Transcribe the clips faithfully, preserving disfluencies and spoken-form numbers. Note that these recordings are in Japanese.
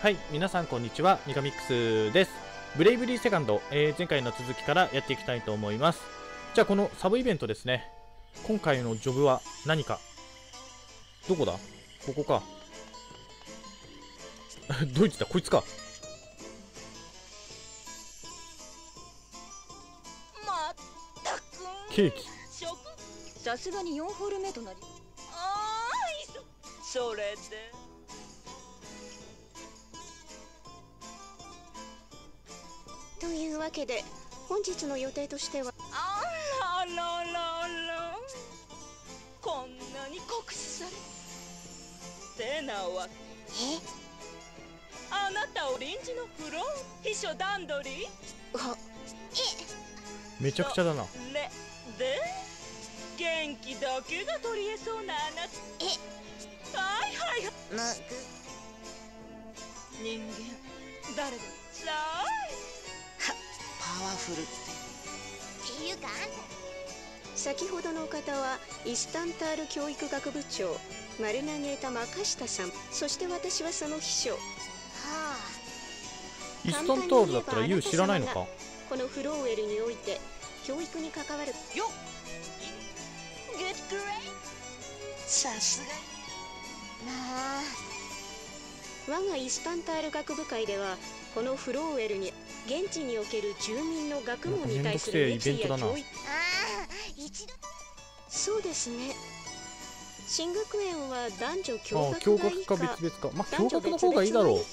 はい、皆さんこんにちは、ミカミックスです。ブレイブリーセカンド、えー、前回の続きからやっていきたいと思います。じゃあこのサブイベントですね。今回のジョブは何か。どこだ？ここか。どいつだ？こいつか。 まったくケーキ。 さすがによんホール目となり、ああ、それでというわけで本日の予定としては、 あらららら、こんなに酷使されてなわ。 えあなたを臨時のフロー秘書段取りはめちゃくちゃだな。 ねで元気だけが取り柄そうなあなた。 えはいはいはい。 ま人間誰でもさあパワフルっていうか、あんた先ほどのお方はイスタンタール教育学部長マルナゲータ・マカシタさん、そして私はその秘書。はあ、 イスタンタールだったらユウ知らないのか。 このフローウェルにおいて教育に関わるよっ。グッドグレイ。さすが。 まあ、我がイスタンタール学部会ではこのフローウェルに現地における住民の学問に対する熱意や教育、ああ、一度。そうですね。新学園は男女共学がいいか、 ああ、共学か別々か。まあ共学の方がいいだろう。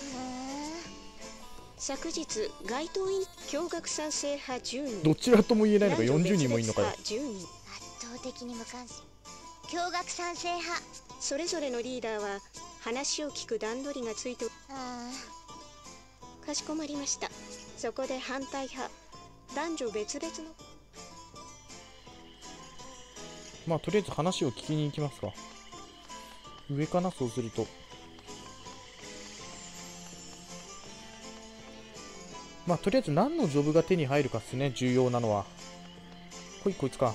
昨日該当員共学賛成派じゅうにん、 どちらとも言えないのがよんじゅうにんもいるのかよ。 じゅうにん、圧倒的に無関心。共学賛成派それぞれのリーダーは話を聞く段取りがついて、ああ、かしこまりました。そこで反対派男女別々の、 まあとりあえず話を聞きに行きますか。上かな、そうすると。まあとりあえず何のジョブが手に入るかっすね、重要なのは。ほい、こいつか。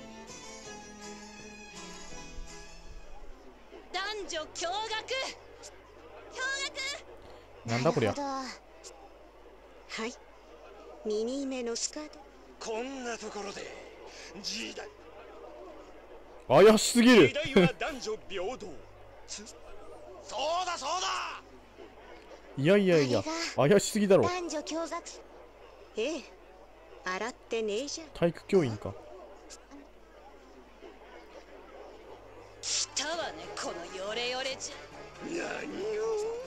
男女共学共学。 なんだこりゃ。 はい、ミニ目のスカート。 こんなところで時代怪しすぎる。 時代は男女平等。そうだそうだ。 いやいやいや、怪しすぎだろ。 男女共学。ええ、洗ってねえじゃん。 体育教員か。 来たわね、このヨレヨレじゃ。 何よ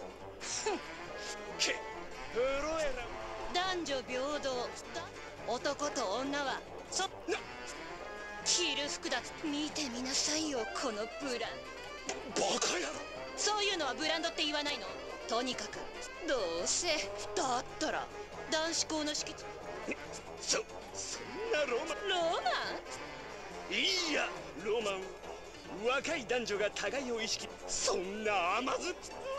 けフロエラ。 男女平等。男と女はそな着る服だ。見てみなさいよ、このブランバカ野郎。 そういうのはブランドって言わないの。とにかくどうせだったら男子校の敷地。 そそんなロマン。 ロマン。 いいやロマン。若い男女が互いを意識。そんな甘酸っ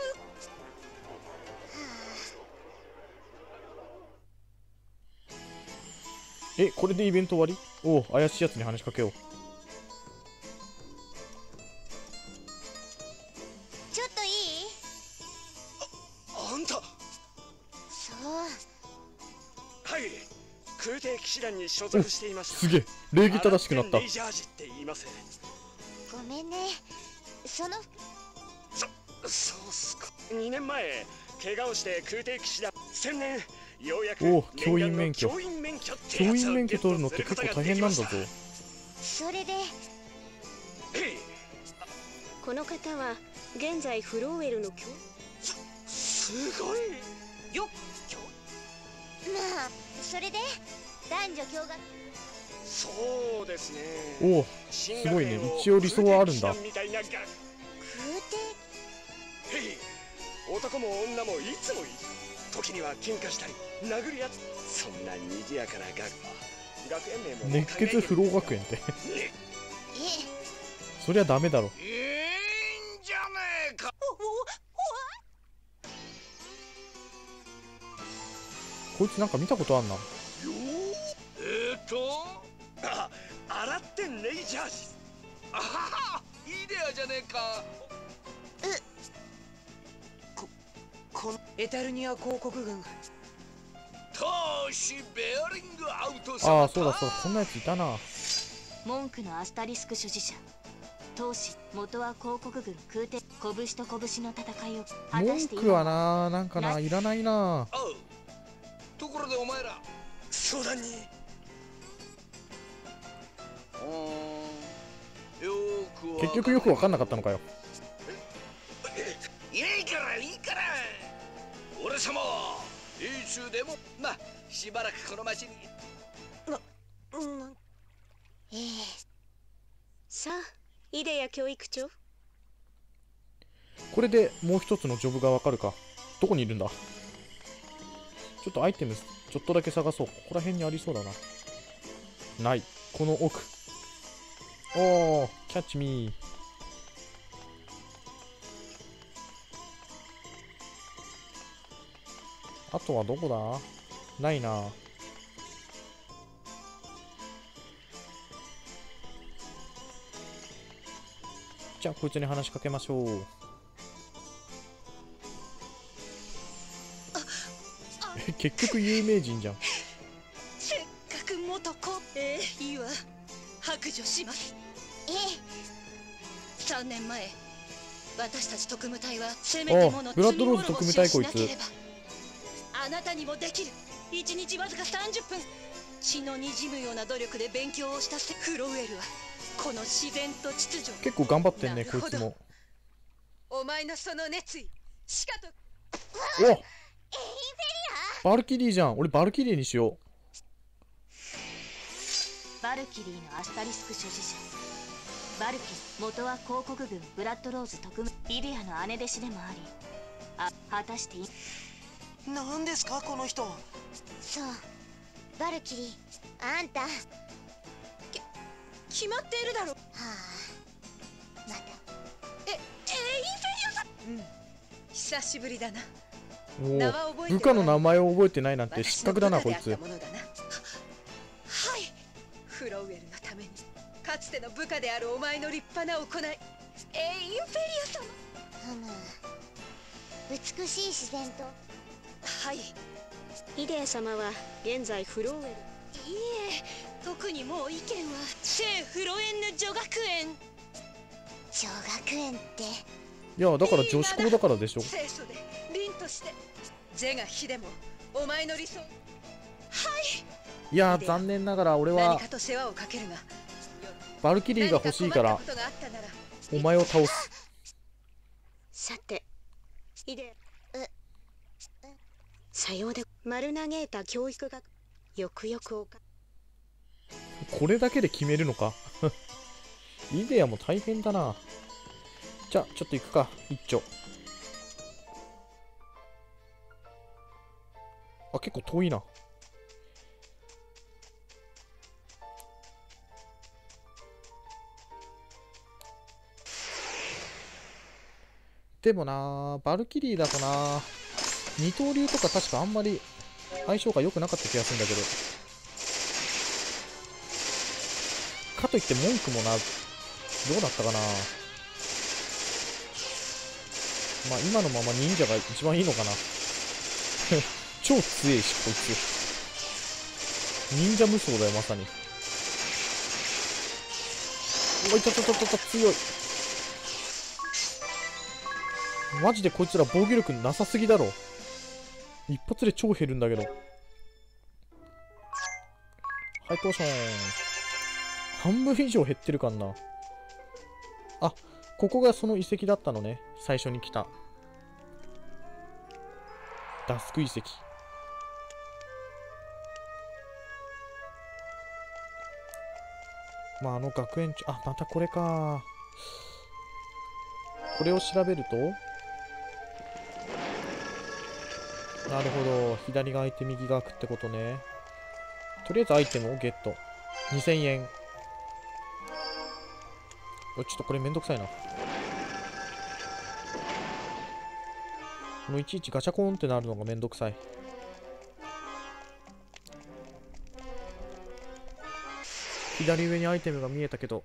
え、これでイベント終わり？おお、怪しいやつに話しかけよう。 ちょっといい？ ああんた。 そうはい、空挺騎士団に所属していました。 すげえ、礼儀正しくなった。 レイジャージって言います。 ごめんね、そのそそうっすか。にねんまえ怪我をして空挺騎士団専念。ようやくおお、教員免許。 教員免許って教やつを員免許取るのって結構大変なんだぞ。 それでえいこの方は現在フローウェルの教、 すごいよっ。 まあそれで男女共学。 そうですね。 おお、 すすごいね。一応理想はあるんだ。 みたいな学空挺へい男も女もいつもいい。時には喧嘩したり殴り合って、そんな賑やかな学学園名も熱血不老学園ってねえそりゃダメだろ。 いいんじゃねえか。 こいつなんか見たことあんな。 よえーっとあ洗ってネイジャージ。あはは、いいデアじゃねえか。 ここのエタルニア広告軍が投資ベアリングアウトああ、そうだそうだ、こんなやついたな。 文句のアスタリスク所持者当時元は広告軍空挺拳と拳の戦いを果たして文句はな、なんかな、いらないな。 おう。ところでお前ら相談に。 うーんよーく結局よく分かんなかったのかよ。 いいからいいから俺様はいつでもまあしばらくこの町にうんええさあイデヤ教育長これでもう一つのジョブがわかるか。どこにいるんだ。ちょっとアイテムちょっとだけ探そう。ここら辺にありそうだな。ない。この奥。おー、キャッチミー。あとはどこだ。ないな。じゃあこいつに話しかけましょう。結局有名人じゃん。 せっかく元子ええいいわ白状します。 えさんねんまえ私たち特務隊はせめてものブラッドローズ特務隊こいつ罪滅ぼしをしなければあなたにもできる。いちにちわずかさんじゅっぷん血のにじむような努力で勉強をしたせフロウェルはこの自然と秩序結構頑張ってんね、 なるほどこいつも。 お前のその熱意しかとおバルキリーじゃん。俺バルキリーにしよバルキリーのアスタリスク所持者バルキ元は広告軍ブラッドローズ特務イデアの姉弟子でもありあ果たしてい何ですかこの人。 そうバルキリーあんたは決まっているだろう。 あまたえエインフェリアさん。うん久しぶりだな。 う。お名は覚えておらんお、部下の名前を覚えてないなんて失格だな、こいつ私の部下であったものだな。はいフロウェルのためにかつての部下であるお前の立派な行いエインフェリア様。 ふむ美しい自然とはいイデア様は現在フローウェルいいえ特にもう意見は聖フロエンヌ女学園小学園っていやだから女子校だからでしょ。 聖書で凛として是が非でもお前の理想はいいやー残念ながら俺何はかと世話をかけるがバルキリーが欲しいから何か困ったことがあったならお前を倒す。 さてイデアさようで丸投げた教育学よくよくおかこれだけで決めるのか。イデアも大変だな。じゃあちょっと行くか一丁。あ結構遠いな。でもなバルキリーだとな二刀流とか確かあんまり相性が良くなかった気がするんだけど、かといって文句もなどうだったかな。まあ今のまま忍者が一番いいのかな。超強いしこいつ忍者無双だよまさに。おいたたたたた強い。マジでこいつら防御力なさすぎだろ。一発で超減るんだけど。はいポーション半分以上減ってるかんな。あここがその遺跡だったのね。最初に来たダスク遺跡。まああの学園長あまたこれか。これを調べるとなるほど左が開いて右が開くってことね。とりあえずアイテムをゲットにせんえん。おちょっとこれめんどくさいな。このいちいちガチャコーンってなるのがめんどくさい。左上にアイテムが見えたけど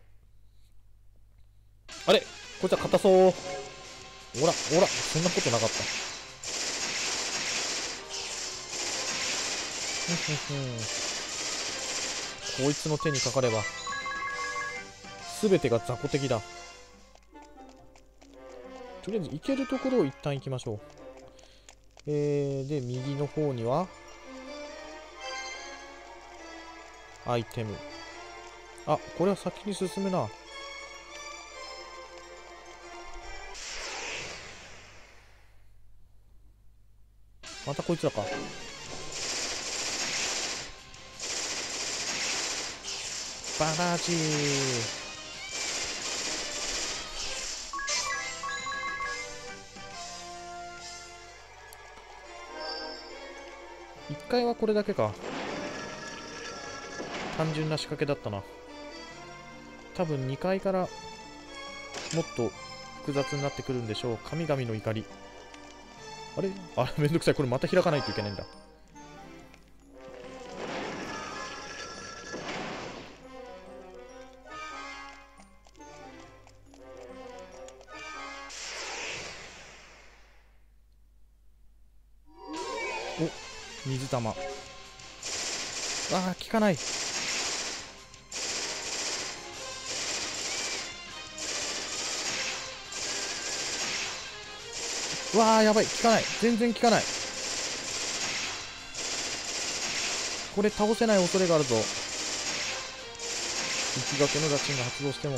あれこいつは硬そう。ほらほらそんなことなかった。 こいつの手にかかれば全てが雑魚的だ。とりあえず行けるところを一旦行きましょう。えー、で右の方にはアイテム。あ、これは先に進むな。またこいつらか。バラジー。一回はこれだけか。単純な仕掛けだったな。多分にかいからもっと複雑になってくるんでしょう。神々の怒り。あれあれ、めんどくさい。これまた開かないといけないんだ。お、水玉。ああ、効かない。うわー、やばい。効かない。全然効かない。これ倒せない恐れがあるぞ。生垣の打賃が発動しても。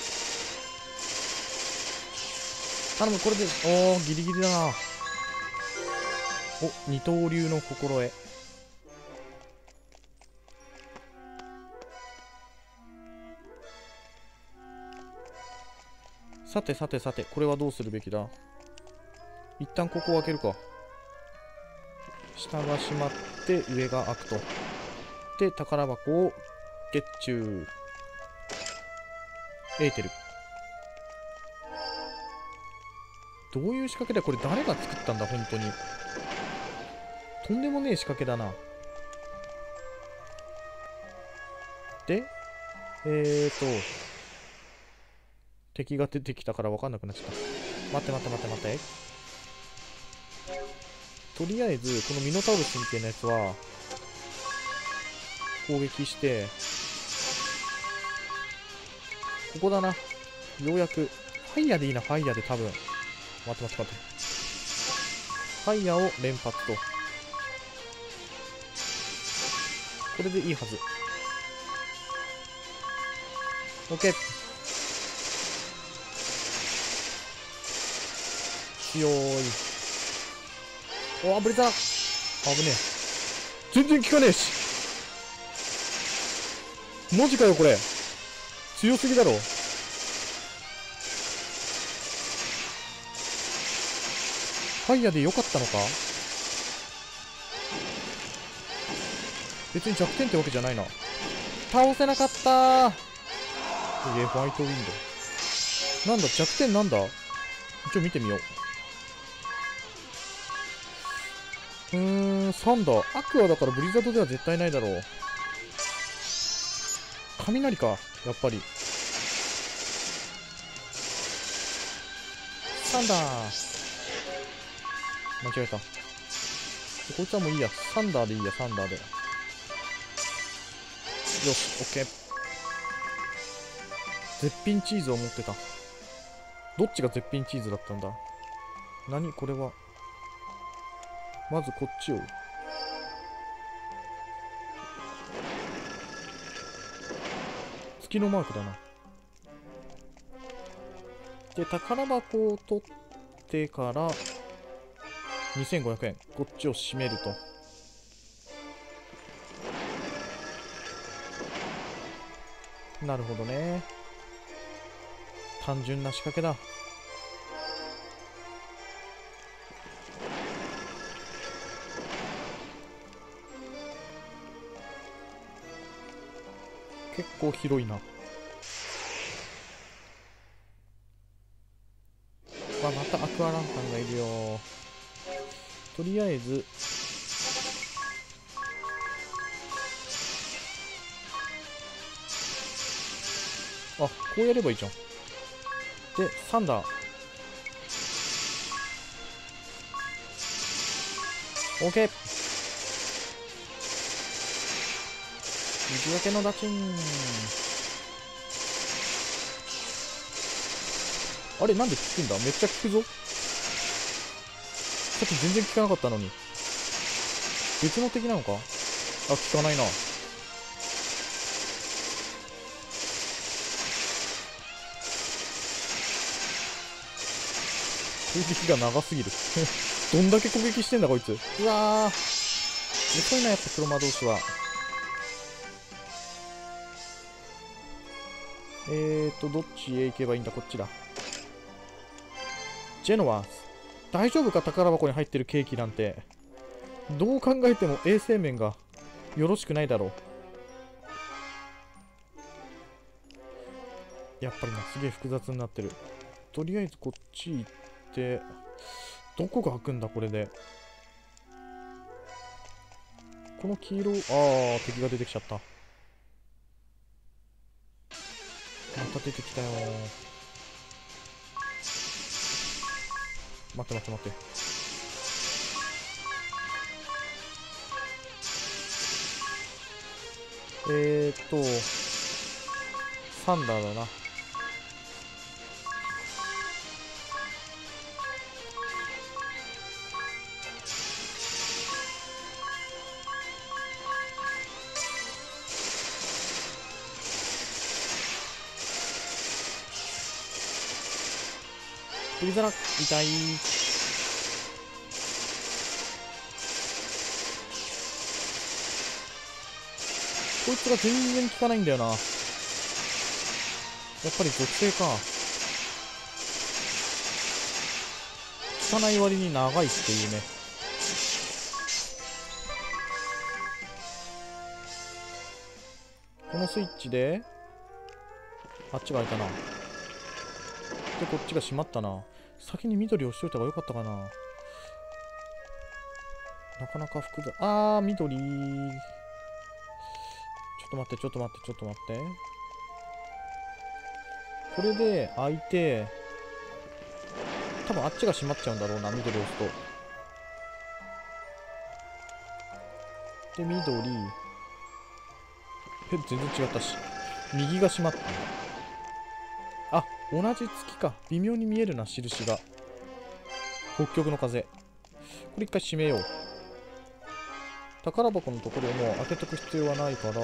頼む、これで。おー、ギリギリだな。お、二刀流の心得。さてさてさて、これはどうするべきだ。一旦ここを開けるか。下が閉まって上が開くと。で、宝箱をゲッチュー。エーテル。どういう仕掛けだこれ。誰が作ったんだ本当に。とんでもねえ仕掛けだな。で、えーと、敵が出てきたから分かんなくなっちゃった。待って待って待って待って。とりあえず、このミノタウルスみたいなやつは、攻撃して、ここだな。ようやく、ファイヤーでいいな、ファイヤーで多分。待って待って待って。ファイヤーを連発と。これでいいはず。OK。強い。おー、ブリザー。危ねえ。全然効かねえし。マジかよ、これ。強すぎだろ。ファイヤーでよかったのか。別に弱点ってわけじゃないな。倒せなかったー。え、ホワイトウィンドウ。なんだ、弱点なんだ。一応見てみよう。うーん、サンダー。アクアだからブリザードでは絶対ないだろう。雷か、やっぱり。サンダー。間違えた。こいつはもういいや。サンダーでいいや、サンダーで。よし、オッケー。絶品チーズを持ってた。どっちが絶品チーズだったんだ。何これは。まずこっちを。月のマークだな。で、宝箱を取ってからにせんごひゃくえん。こっちを閉めると。なるほどね。単純な仕掛けだ。結構広いな。あ、またアクアランタンがいるよ。とりあえずあ、こうやればいいじゃん。で、サンダー。オーケー。 水焼けのダチン。あれ、なんで効くんだ。めっちゃ効くぞ。さっき全然効かなかったのに。別の敵なのか。あ、効かないな。攻撃が長すぎる。どんだけ攻撃してんだこいつ。うわー、遅いなやっぱ黒魔導士は。えーとどっちへ行けばいいんだ。こっちだ。ジェノワーズ、大丈夫か。宝箱に入ってるケーキなんて。どう考えても衛生面がよろしくないだろう。やっぱりな、すげえ複雑になってる。とりあえずこっち行って、どこが開くんだこれで。この黄色、あー、敵が出てきちゃった。また出てきたよー。待って待って待って。えーっとサンダーだな。首皿痛い。こいつが全然効かないんだよな。やっぱり属性か。効かない割に長いっていうね。このスイッチであっちが開いたな。でこっちが閉まったな。先に緑押しといた方がよかったかな。なかなか複雑。あー、緑。ちょっと待ってちょっと待ってちょっと待って。これで開いて、多分あっちが閉まっちゃうんだろうな、緑押すと。で緑、え全然違ったし、右が閉まった。あ、同じ月か。微妙に見えるな、印が。北極の風。これ一回閉めよう。宝箱のところをもう開けとく必要はないから。で、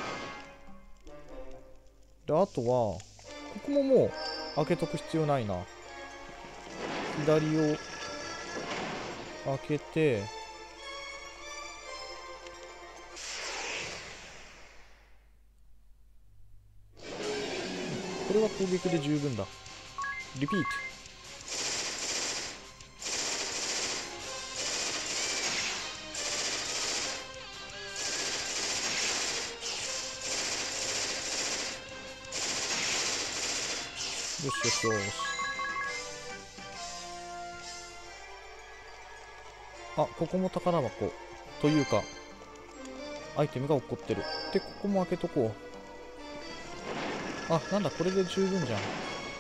あとは、ここももう開けとく必要ないな。左を開けて、これは攻撃で十分だ。リピート。よしよしよし。あ、ここも宝箱というかアイテムが起こってる。で、ここも開けとこう。あ、なんだ、これで十分じゃん。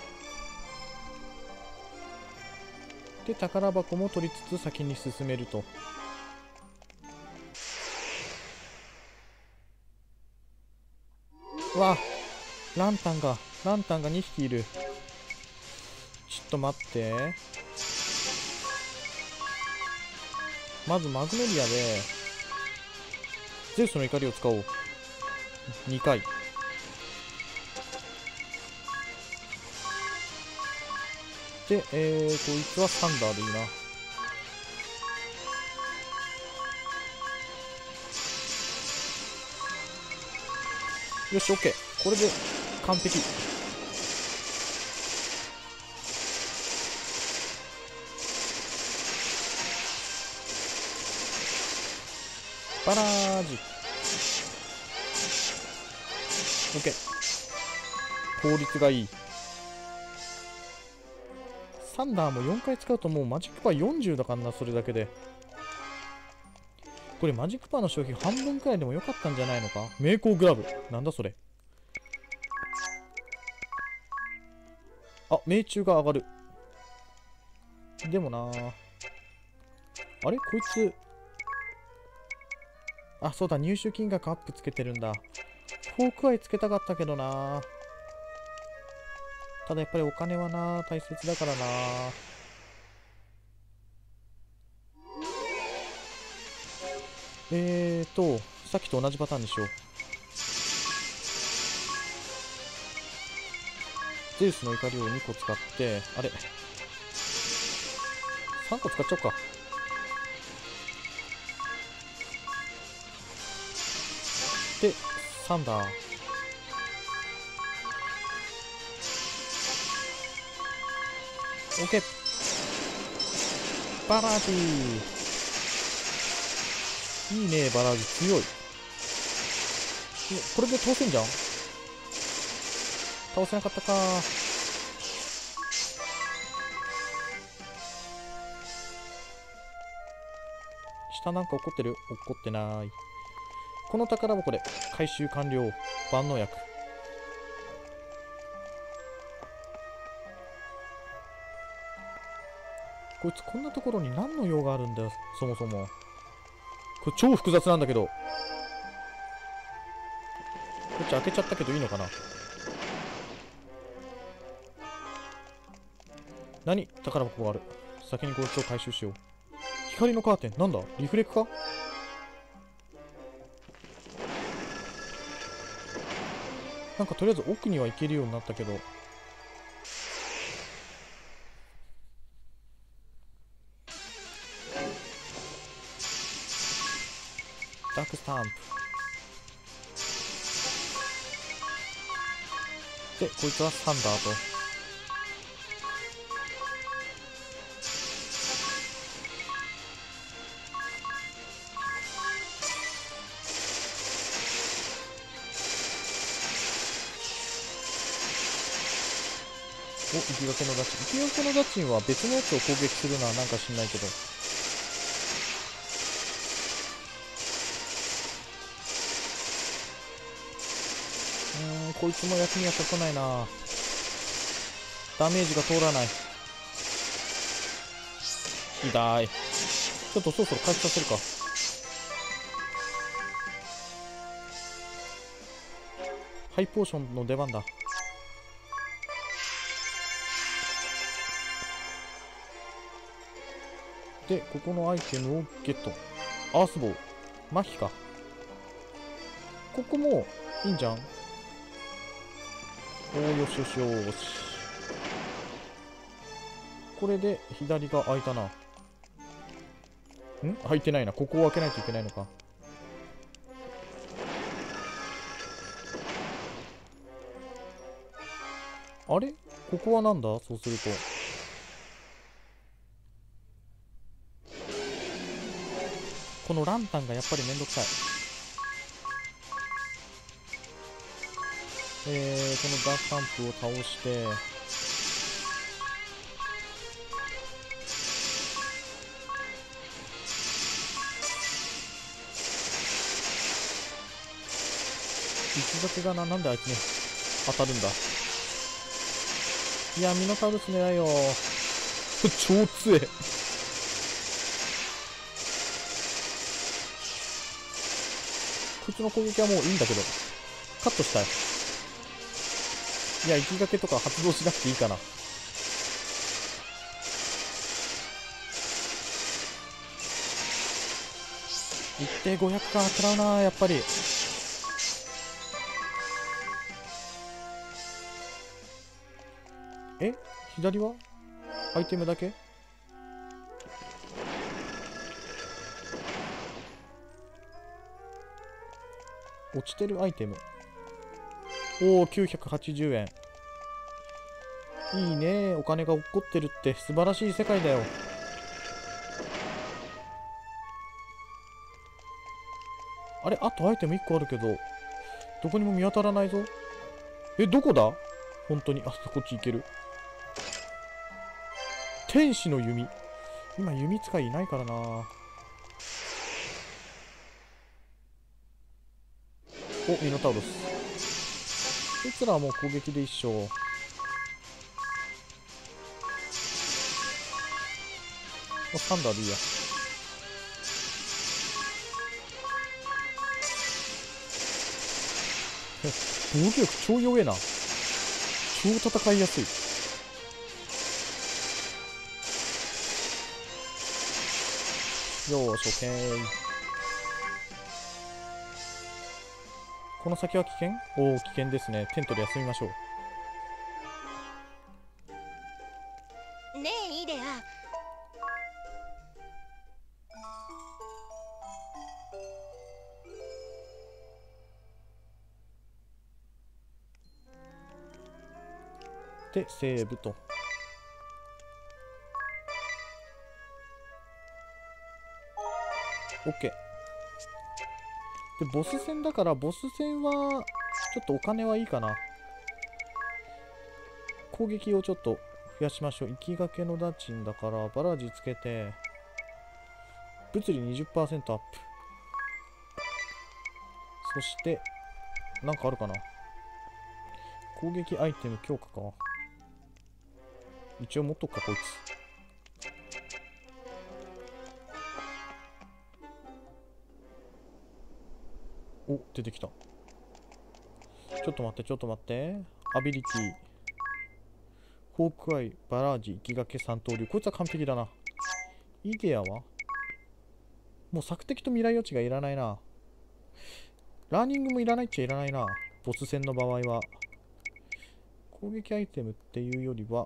で、宝箱も取りつつ先に進めると。うわ、ランタンがランタンがにひきいる。ちょっと待って。まずマグノリアでゼウスの怒りを使おう。にかい。で、えー、こいつはサンダーでいいな。よし、オッケー。これで完璧。バラージ。オッケー。効率がいい。サンダーもよんかい使うともうマジックパーよんじゅうだからな、それだけで。これマジックパーの消費半分くらいでもよかったんじゃないのか。名工グラブ。なんだそれ。あ、命中が上がる。でもなー。あれこいつ。あ、そうだ、入手金額アップつけてるんだ。 ホークアイつけたかったけどな。ただやっぱりお金はな、大切だからな。えーと、さっきと同じパターンにしよう。ゼウスの怒りをにこ使って、あれさんこ使っちゃおうか。で、サンダー。オッケー。バラージー。いいね、バラージ強い。これで倒せんじゃん。倒せなかったか。下なんか怒ってる？怒ってない。この宝箱で回収完了。万能薬。こいつこんなところに何の用があるんだよ、そもそも。これ超複雑なんだけど。こっち開けちゃったけどいいのかな。何？宝箱がある。先にこいつを回収しよう。光のカーテン、なんだ？リフレクか？なんかとりあえず奥には行けるようになったけど。ダークスタンプ。で、こいつはサンダーと。お、行きがけのダッチン。行きがけのダッチンは別のやつを攻撃するのはなんか知んないけど。うーん、こいつも役には立たないな。ダメージが通らない。痛い。ちょっとそろそろ回復させるか。ハイポーションの出番だ。で、ここのアイテムをゲット。アースボウ。麻痺か。ここもいいんじゃん。おー、よしよしよし。これで左が開いたな。ん？開いてないな。ここを開けないといけないのか。あれ？ここはなんだ？そうすると。このランタンがやっぱりめんどくさい。えー、このダークタンプを倒して、一だけがな、なんであいつに当たるんだ。いや、ミノタウルス狙いよ。超強え。こいつの攻撃はもういいんだけど、カットしたい。いや、行きがけとか発動しなくていいかな。一定ごひゃくか、食らうな、やっぱり。え？左はアイテムだけ？落ちてるアイテム。おお、きゅうひゃくはちじゅうえん。いいね。お金が落っこってるって素晴らしい世界だよ。あれ、あとアイテムいっこあるけど、どこにも見当たらないぞ。え、どこだ？本当に。あ、こっち行ける。天使の弓。今弓使いいないからな。お、ミノタウロス。こいつらはもう攻撃で一緒。もうサンダーでいいや。 防御力超弱えな。超戦いやすい。よーし、オッケー。この先は危険？おお、危険ですね。テントで休みましょう。 ねえイデア、 で、セーブと。OK。で、ボス戦だから、ボス戦は、ちょっとお金はいいかな。攻撃をちょっと増やしましょう。行きがけのダチンだから、バラージつけて、物理 にじゅっパーセント アップ。そして、なんかあるかな。攻撃アイテム強化か。一応持っとくか、こいつ。お、出てきた。ちょっと待って、ちょっと待って。アビリティ。ホークアイ、バラージ、行きがけ三刀流。こいつは完璧だな。イデアはもう索敵と未来予知がいらないな。ラーニングもいらないっちゃいらないな。ボス戦の場合は。攻撃アイテムっていうよりは、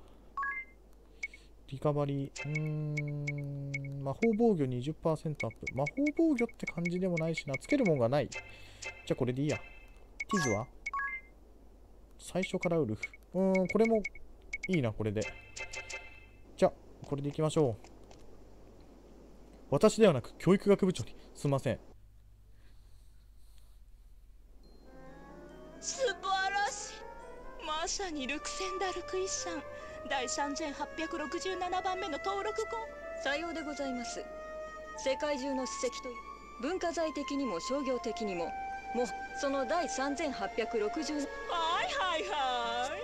リカバリー、うーん、魔法防御 にじゅっパーセント アップ。魔法防御って感じでもないしな。つけるもんがない。じゃあこれでいいや。ティズは最初からウルフ。うーん、これもいいな、これで。じゃあ、これでいきましょう。私ではなく、教育学部長に。すいません。 素晴らしい。まさにルクセンダルク遺産だいさんぜんはっぴゃくろくじゅうななばんめの登録後。 さようでございます。世界中の史跡という文化財的にも商業的にももうその第さんぜんはっぴゃくろくじゅう。 はいはいはい。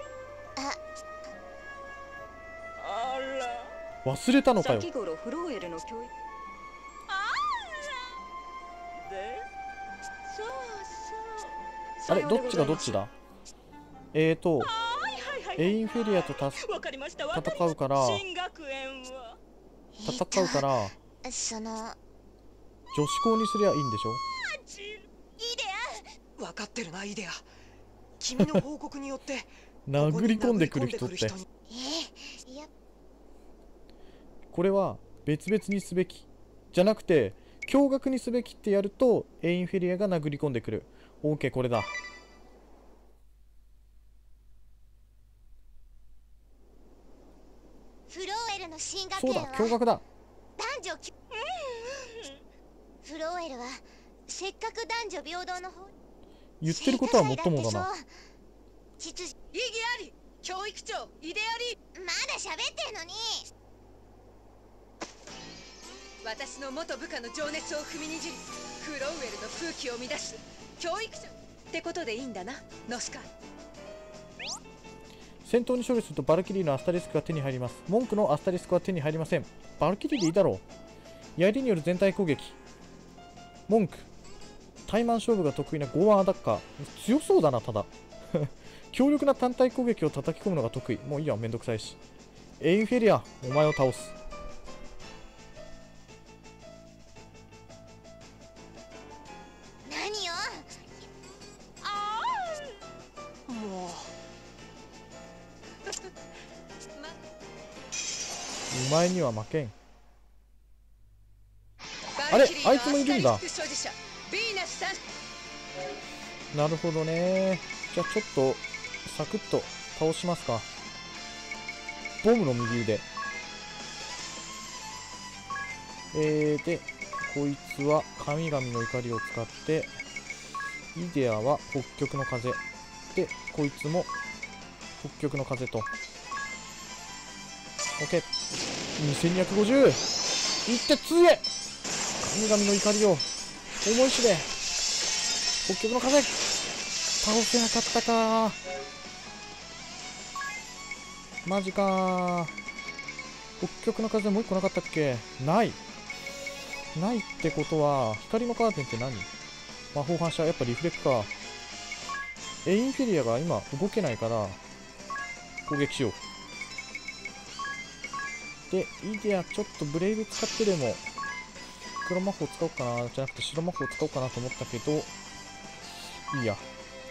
あら、 忘れたのかよ。 先頃フローエルの教育。 あらで、そうそう。 あれ、どっちがどっちだ？えーと、 はいはいはい。 エインフェリアとたすわかりました。わかりました。 戦うから新学園は戦うからその女子校にすりゃいいんでしょ？ 分かってるなイデア。君の報告によって殴り込んでくる人って。 えいやこれは別々にすべきじゃなくて共学にすべきってやるとエインフェリアが殴り込んでくる。 OK、 これだ。 フローエルの新学そうだ、 園は共学だ。 男女きフローエルはせっかく男女平等の方言ってることはもっともだな。 秩序意義あり。教育長イデアリー。 まだ喋ってんのに。 私の元部下の情熱を踏みにじりフロウェルの空気を乱し教育者ってことでいいんだなノスカ。 戦闘に勝利するとバルキリーのアスタリスクが手に入ります。文句のアスタリスクは手に入りません。バルキリーでいいだろう。槍による全体攻撃。文句対マン勝負が得意なゴーアンアタッカー。強そうだな。ただ強力な単体攻撃を叩き込むのが得意。もういいや、めんどくさいし。エインフェリア、お前を倒す。 何よ。 ああもうお前には負けん。あれ、あいつもいるんだ。なるほどね。じゃあちょっとサクッと倒しますか。ボムの右腕。えー、でこいつは神々の怒りを使って、イデアは北極の風で、こいつも北極の風と。 OK。 にせんにひゃくごじゅう。いってつえ。神々の怒りを思い知れ。北極の風倒せなかったか。マジか。北極の風もう一個なかったっけ？ないないってことは光のカーテンって何？魔法反射、やっぱリフレクか。 エインフェリアが今動けないから攻撃しよう。でイデアちょっとブレイブ使ってでも黒魔法使おうかな、じゃなくて白魔法使おうかなと思ったけど、いいや。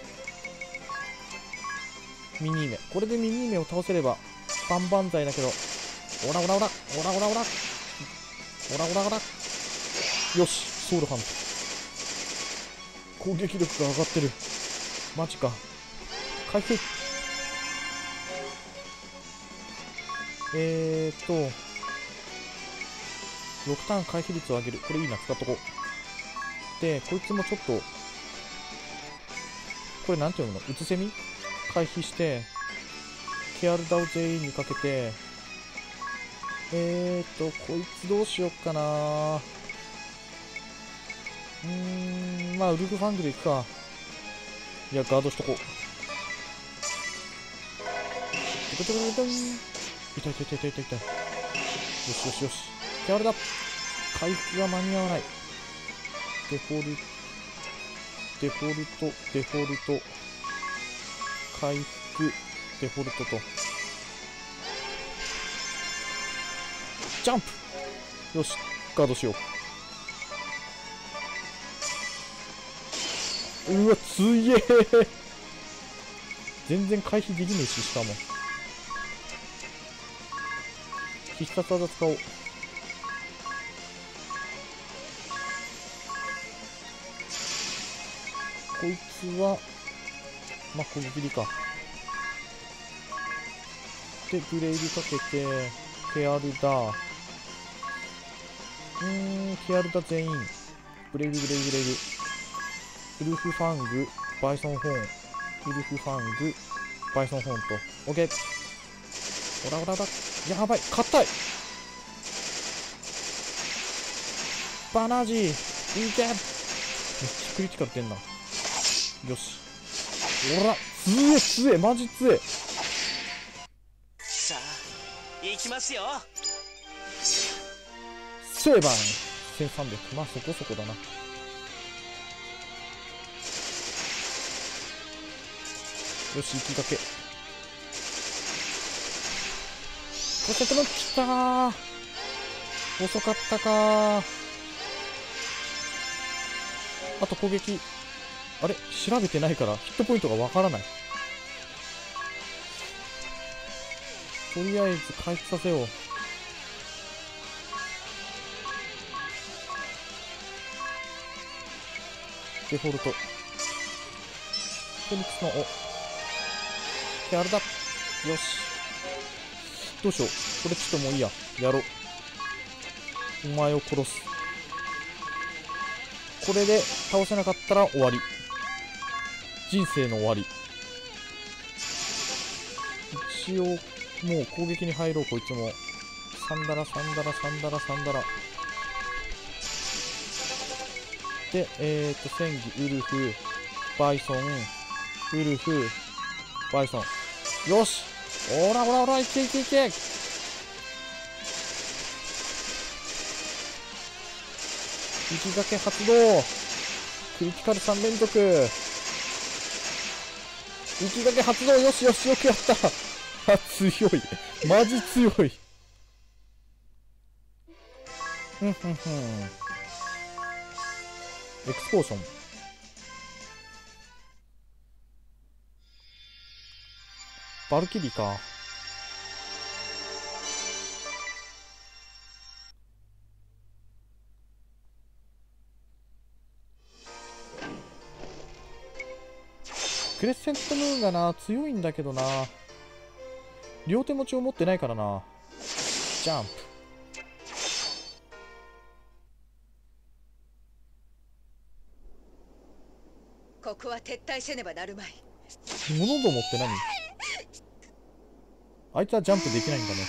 ミニーメ、これでミニーメを倒せれば万々歳だけど、オラオラオラオラオラオラオラオラオラ、よしソウルハント、攻撃力が上がってる。マジか。回復、えーっとろくターン回避率を上げる。これいいな、使っとこう。でこいつもちょっとこれなんていうの、うつせみ回避してケアルダを全員にかけて、えーっとこいつどうしよっかな。うーん、まあウルフファングでいくか。いやガードしとこう。トコトコトコトン、痛い痛い痛い痛い痛い痛い。よしよしよし、ケアルダ回復が間に合わない。デフォルトデフォルトデフォルト回復デフォルトとジャンプ。よしガードしよう。うわ強え全然回避できねえし、しかも必殺技使おう。こいつはまあ攻撃力か。でブレイブかけてケアルダ、うーんケアルダ全員ブレイブブレイブブレイブ、ウルフファングバイソンホーン、ウルフファングバイソンホーンと OK。 オラオラだ、やばい硬い。バナージーいけ、めっちゃクリティカル出んな。よし、おら強え強えマジ強え。 さあ行きますよ。 セーバーせんさんびゃく、まあそこそこだな。よし行きがけ、遅くなってきたー、遅かったかー。あと攻撃、あれ調べてないからヒットポイントがわからない。とりあえず回復させよう。デフォルトフェニックスのおケアルだ。よしどうしよう、これちょっともういいや、やろう。お前を殺す。これで倒せなかったら終わり、人生の終わり。一応もう攻撃に入ろう。こいつもサンダラサンダラサンダラサンダラで、えーと戦技ウルフバイソンウルフバイソン、よしオラオラオラいけいけいけ。行きがけ発動、クリティカルさん連続、行きがけ発動、よしよしよくやったあ強いマジ強い。ふんふんふん、エクスポーション、バルキリーか。クレッセントムーンがな強いんだけどな、両手持ちを持ってないからな。ジャンプ、 ここは撤退せねばなるまい。 物どもって何？あいつはジャンプできないんだね。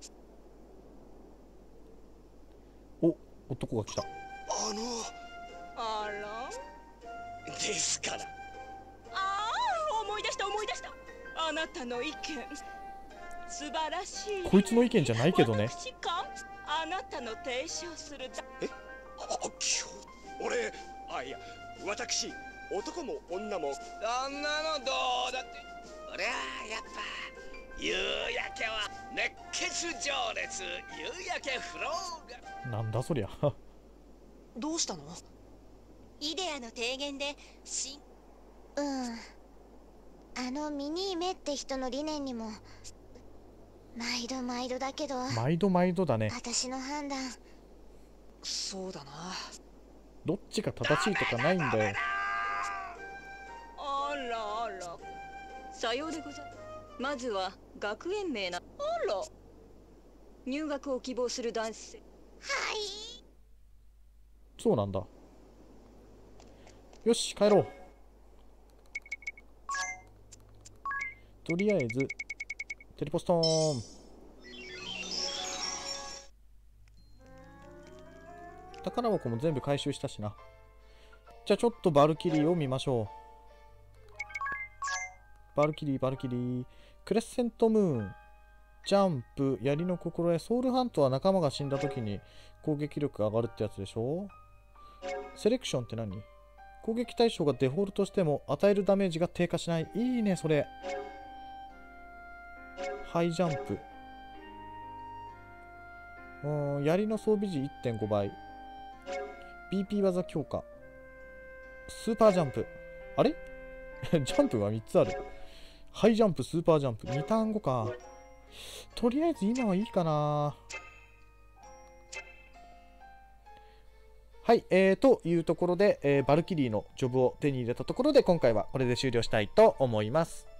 お、男が来た。 あのあら、 ですから。 ああ思い出した思い出した。あなたの意見素晴らしい。 こいつの意見じゃないけどね。 私かあなたの提唱するだ。 えあ、今日俺あいや私男も女もそんなのどうだって。俺はやっぱ夕焼けは熱血情熱、夕焼けフローが。 なんだそりゃ。 どうしたの？ イデアの提言でしうんあのミニーメって人の理念にも毎度毎度だけど毎度毎度だね。 私の判断そうだな。 どっちが正しいとかないんだよ。 あらあら、さようでござる。まずは学園名な。あら、入学を希望する男性。 はいそうなんだ。よし帰ろう。とりあえずテレポストーン。宝箱も全部回収したしな。じゃあちょっとバルキリーを見ましょう。バルキリーバルキリークレッセントムーン、ジャンプ、槍の心得、ソウルハントは仲間が死んだ時に攻撃力が上がるってやつでしょ。セレクションって何？攻撃対象がデフォルトしても与えるダメージが低下しない。いいねそれ。ハイジャンプ、うーん、槍の装備時 いってんご 倍、 ビーピー 技強化、スーパージャンプ。あれジャンプがみっつある。ハイジャンプ、スーパージャンプ、にターン後か。とりあえず今はいいかな。はい、えー、というところで、えー、バルキリーのジョブを手に入れたところで今回はこれで終了したいと思います。